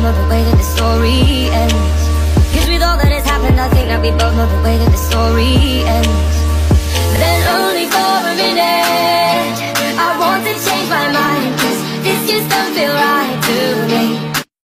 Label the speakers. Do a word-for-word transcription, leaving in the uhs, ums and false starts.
Speaker 1: know the way that the story ends. Cause with all that has happened, I think that we both know the way